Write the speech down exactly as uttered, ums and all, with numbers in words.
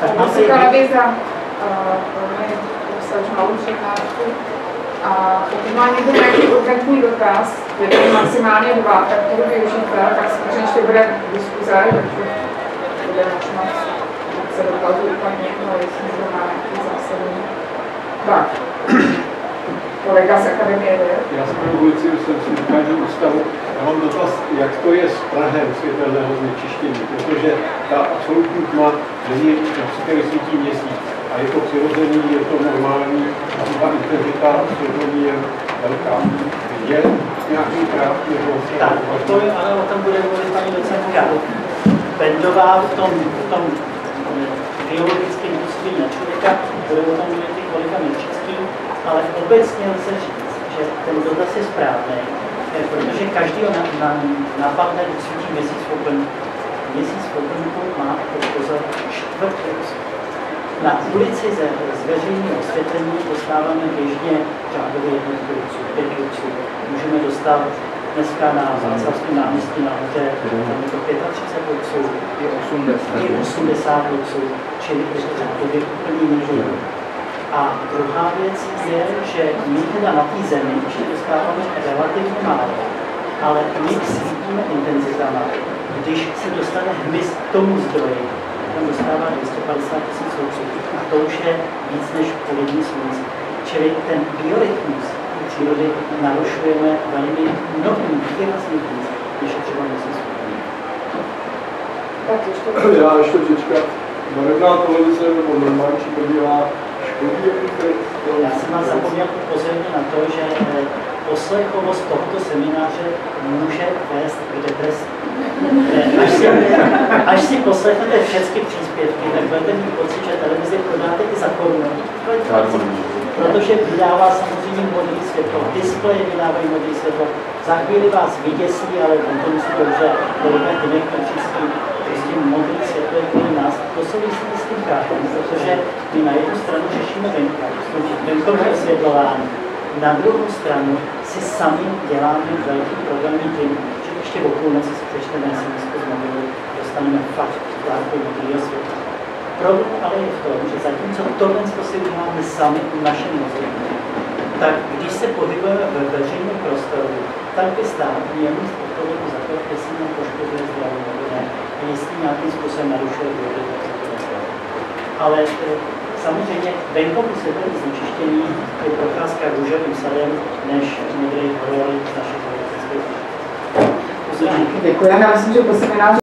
Televize obsažu malou přednášku. A pokud má někdo nějaký urgentní dotaz, je to maximálně dva, tak to využijte, tak samozřejmě ještě bude diskuze, takže bude možná se dotazů uplatnit, ale jestli někdo má nějaký zásadní. Tak, kolega z Akademie věd. Já jsem na ulici, jsem si dokážu ústavu. Já mám dotaz, jak to je s prahem světelného znečištění, protože ta absolutní tma není například vysvítí měsíc. A je to přirozený, je to normální, a ta intenzita světlení je velká. Je nějaký práv, nebo se... Tak, odpovím, ale o tom bude mluvit paní docentka Bendová v tom, v tom biologickém působí na člověka, bude o tom mluvit i kolega Milčický, ale obecně lze říct, že ten dotaz je správný, protože každý ho napadne, když svítí měsíc v oplňku. Měsíc v oplňku má pozor čtvrt luxu. Na ulici ze z veřejného osvětlení dostáváme běžně řádově jednotky luxu, pět luxu. Můžeme dostat dneska na Václavském náměstí nahoře, tam je to třicet pět luxů, je osmdesát luxů, čili je to řádově úplně jiný. A druhá věc je, že my teda na té zemi ještě dostáváme relativně málo, ale my svítíme intenzitama. Když se dostane hmyz k tomu zdroji, tam dostává dvě stě padesát tisíc luxů a to už je víc než polední slunce. Čili ten biorytmus přírody narušujeme velmi mnohým výrazný víc, než je třeba měsíc. Já ještě vždyčka, barevná televize nebo normální či podívá škodí jaký. Já jsem vás zapomněl upozornit na to, že poslechovost tohoto semináře může vést k depresi. Až si, až si poslechnete všechny příspěvky, tak budete mít pocit, že televizi prodáte i za korunu. Protože vydává samozřejmě modré světlo, displeje vydávají modré světlo. Za chvíli vás vyděsí, ale on to musí dobře porovnat jinak s tím modré světlo je kvůli nás. To souvisí s tím kátem, protože my na jednu stranu řešíme venkové osvětlování, na druhou stranu si sami děláme velký problémy tím, že ještě o půlnoci si přečteme es em es z mobilu, dostaneme fakt látku modrého světla. Problém ale je v tom, že zatímco tohle si uděláme sami u našem mozku, tak když se pohybujeme ve veřejném prostoru, tak by stát měl mít odpovědnost za to, jestli nám poškozuje zdraví nebo ne, a jestli nějakým způsobem narušuje biodiverzitu. Ale samozřejmě venkovní světelné znečištění je procházka růžovým sadem než modrý horor z našich politických. Děkuji, já myslím, že po semináři